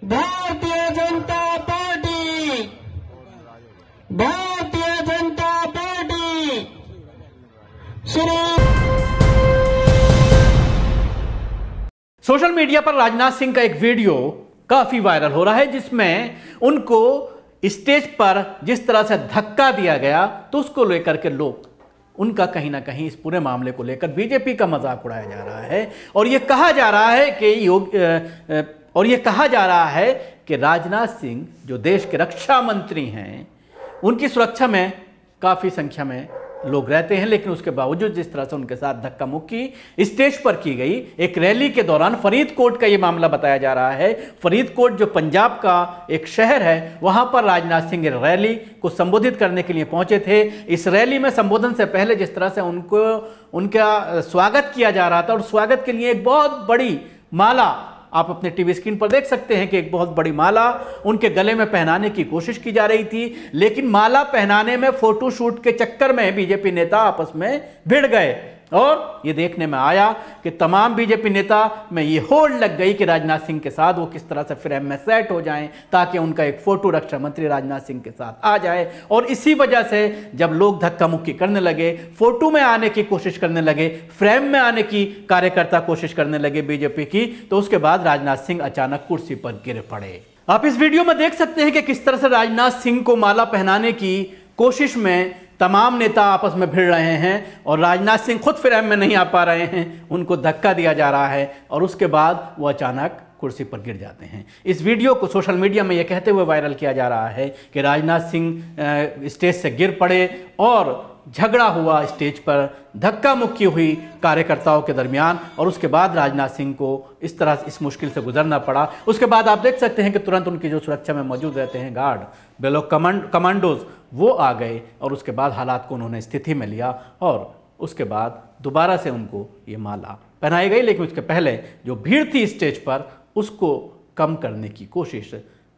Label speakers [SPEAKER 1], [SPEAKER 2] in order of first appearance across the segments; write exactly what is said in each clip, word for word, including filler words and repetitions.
[SPEAKER 1] Bharatiya Janata party, Bharatiya Janata party Shri.
[SPEAKER 2] Social media पर राजनाथ सिंह का एक वीडियो काफी वायरल हो रहा है, जिसमें उनको स्टेज पर जिस तरह से धक्का दिया गया, तो उसको लेकर के लोग उनका कहीं ना कहीं इस पूरे मामले को लेकर बीजेपी का मजाक उड़ाया जा रहा है। और यह कहा जा रहा है कि योग और यह कहा जा रहा है कि राजनाथ सिंह जो देश के रक्षा मंत्री हैं, उनकी सुरक्षा में काफी संख्या में लोग रहते हैं, लेकिन उसके बावजूद जिस तरह से उनके साथ धक्का मुक्की स्टेज पर की गई एक रैली के दौरान, फरीदकोट का यह मामला बताया जा रहा है। फरीदकोट जो पंजाब का एक शहर है, वहां पर राजनाथ सिंह रैली को संबोधित करने के लिए पहुंचे थे। इस रैली में संबोधन से पहले जिस तरह से उनको उनका स्वागत किया जा रहा था, और स्वागत के लिए एक बहुत बड़ी माला आप अपने टीवी स्क्रीन पर देख सकते हैं कि एक बहुत बड़ी माला उनके गले में पहनाने की कोशिश की जा रही थी, लेकिन माला पहनाने में फोटो शूट के चक्कर में बीजेपी नेता आपस में भिड़ गए। और ये देखने में आया कि तमाम बीजेपी नेता में ये होड़ लग गई कि राजनाथ सिंह के साथ वो किस तरह से फ्रेम में सेट हो जाएं, ताकि उनका एक फोटो रक्षा मंत्री राजनाथ सिंह के साथ आ जाए। और इसी वजह से जब लोग धक्का मुक्की करने लगे, फोटो में आने की कोशिश करने लगे, फ्रेम में आने की कार्यकर्ता कोशिश करने लगे बीजेपी की, तो उसके बाद राजनाथ सिंह अचानक कुर्सी पर गिर पड़े। आप इस वीडियो में देख सकते हैं कि किस तरह से राजनाथ सिंह को माला पहनाने की कोशिश में तमाम नेता आपस में भिड़ रहे हैं, और राजनाथ सिंह खुद फ्रेम में नहीं आ पा रहे हैं, उनको धक्का दिया जा रहा है, और उसके बाद वो अचानक कुर्सी पर गिर जाते हैं। इस वीडियो को सोशल मीडिया में यह कहते हुए वायरल किया जा रहा है कि राजनाथ सिंह स्टेज से गिर पड़े और झगड़ा हुआ स्टेज पर, धक्का मुक्की हुई कार्यकर्ताओं के दरमियान, और उसके बाद राजनाथ सिंह को इस तरह इस मुश्किल से गुजरना पड़ा। उसके बाद आप देख सकते हैं कि तुरंत उनकी जो सुरक्षा में मौजूद रहते हैं गार्ड, बेलो कमांड कमांडोज, वो आ गए, और उसके बाद हालात को उन्होंने स्थिति में लिया, और उसके बाद दोबारा से उनको ये माला पहनाई गई। लेकिन उसके पहले जो भीड़ थी स्टेज पर, उसको कम करने की कोशिश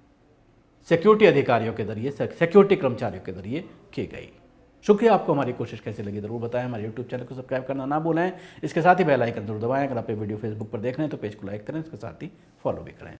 [SPEAKER 2] सिक्योरिटी अधिकारियों के जरिए, सिक्योरिटी कर्मचारियों के जरिए की गई। शुक्रिया। आपको हमारी कोशिश कैसी लगी जरूर बताएं। हमारे यूट्यूब चैनल को सब्सक्राइब करना ना भूलें। इसके साथ ही बेल आइकन जरूर दबाएं। अगर आप ये वीडियो फेसबुक पर देख रहे हैं तो पेज को लाइक करें, इसके साथ ही फॉलो भी करें।